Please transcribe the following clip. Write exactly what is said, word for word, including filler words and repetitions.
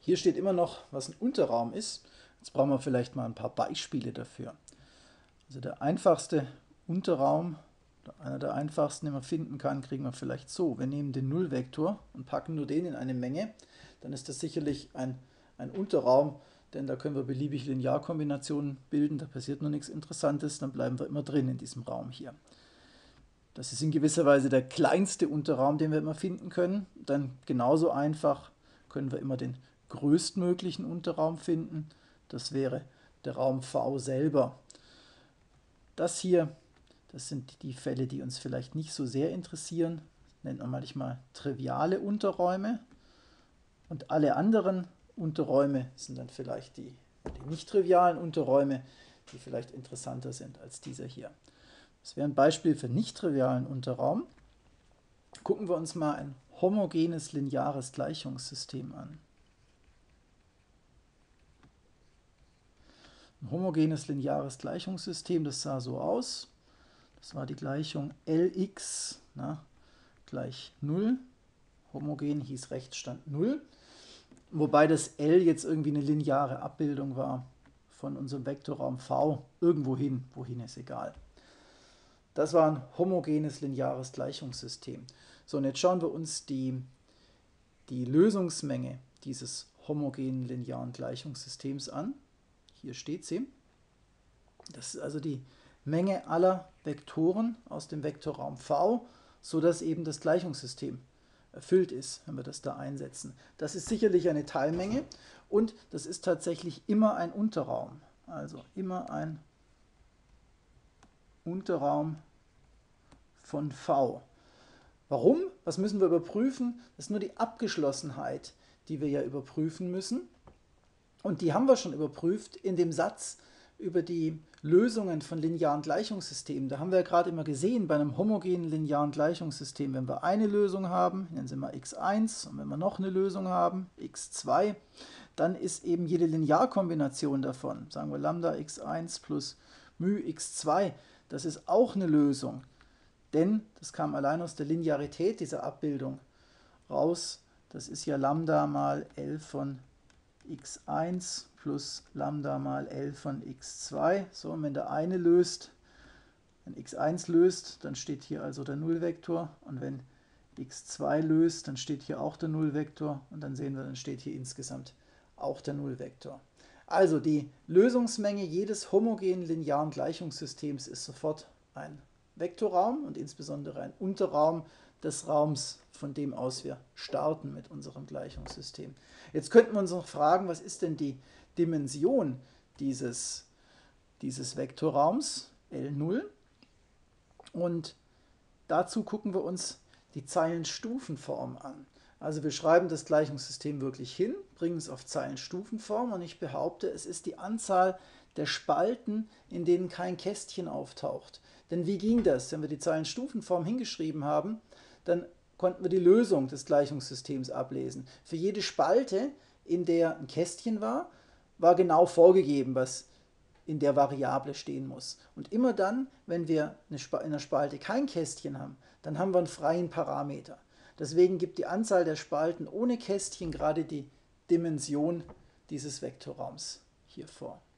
Hier steht immer noch, was ein Unterraum ist. Jetzt brauchen wir vielleicht mal ein paar Beispiele dafür. Also der einfachste Unterraum, einer der einfachsten, den man finden kann, kriegen wir vielleicht so. Wir nehmen den Nullvektor und packen nur den in eine Menge. Dann ist das sicherlich ein, ein Unterraum, denn da können wir beliebig Linearkombinationen bilden. Da passiert noch nichts Interessantes, dann bleiben wir immer drin in diesem Raum hier. Das ist in gewisser Weise der kleinste Unterraum, den wir immer finden können. Dann genauso einfach können wir immer den größtmöglichen Unterraum finden. Das wäre der Raum V selber. Das hier, das sind die Fälle, die uns vielleicht nicht so sehr interessieren. Nennt man manchmal triviale Unterräume. Und alle anderen Unterräume sind dann vielleicht die, die nicht trivialen Unterräume, die vielleicht interessanter sind als dieser hier. Das wäre ein Beispiel für nicht-trivialen Unterraum. Gucken wir uns mal ein homogenes lineares Gleichungssystem an. Ein homogenes lineares Gleichungssystem, das sah so aus. Das war die Gleichung Lx na, gleich null. Homogen hieß rechts stand null. Wobei das L jetzt irgendwie eine lineare Abbildung war von unserem Vektorraum V. Irgendwo hin, wohin ist egal. Das war ein homogenes lineares Gleichungssystem. So, und jetzt schauen wir uns die, die Lösungsmenge dieses homogenen linearen Gleichungssystems an. Hier steht sie. Das ist also die Menge aller Vektoren aus dem Vektorraum V, sodass eben das Gleichungssystem erfüllt ist, wenn wir das da einsetzen. Das ist sicherlich eine Teilmenge und das ist tatsächlich immer ein Unterraum. Also immer ein Unterraum von V. Warum? Was müssen wir überprüfen? Das ist nur die Abgeschlossenheit, die wir ja überprüfen müssen. Und die haben wir schon überprüft in dem Satz über die Lösungen von linearen Gleichungssystemen. Da haben wir ja gerade immer gesehen, bei einem homogenen linearen Gleichungssystem, wenn wir eine Lösung haben, nennen sie mal x eins, und wenn wir noch eine Lösung haben, x zwei, dann ist eben jede Linearkombination davon, sagen wir Lambda x eins plus μ x zwei, das ist auch eine Lösung. Denn das kam allein aus der Linearität dieser Abbildung raus. Das ist ja Lambda mal L von x eins plus Lambda mal L von x zwei. So, und wenn der eine löst, wenn x eins löst, dann steht hier also der Nullvektor. Und wenn x zwei löst, dann steht hier auch der Nullvektor. Und dann sehen wir, dann steht hier insgesamt auch der Nullvektor. Also die Lösungsmenge jedes homogenen linearen Gleichungssystems ist sofort ein Vektorraum und insbesondere ein Unterraum des Raums, von dem aus wir starten mit unserem Gleichungssystem. Jetzt könnten wir uns noch fragen, was ist denn die Dimension dieses, dieses Vektorraums L null? Und dazu gucken wir uns die Zeilenstufenform an. Also wir schreiben das Gleichungssystem wirklich hin, bringen es auf Zeilenstufenform und ich behaupte, es ist die Anzahl der Spalten, in denen kein Kästchen auftaucht. Denn wie ging das? Wenn wir die Zeilenstufenform hingeschrieben haben, dann konnten wir die Lösung des Gleichungssystems ablesen. Für jede Spalte, in der ein Kästchen war, war genau vorgegeben, was in der Variable stehen muss. Und immer dann, wenn wir in einer Spalte kein Kästchen haben, dann haben wir einen freien Parameter. Deswegen gibt die Anzahl der Spalten ohne Kästchen gerade die Dimension dieses Vektorraums hier vor.